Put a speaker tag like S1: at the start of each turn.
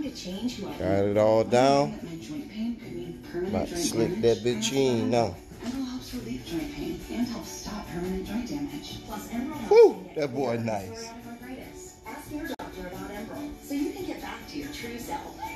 S1: Got it all down. About to slick that bitch in now.
S2: Helps relieve joint pain and helps stop permanent joint damage. Plus,
S1: whew, that boy nice.
S2: Ask your doctor about Emerald so you can get back to your true self.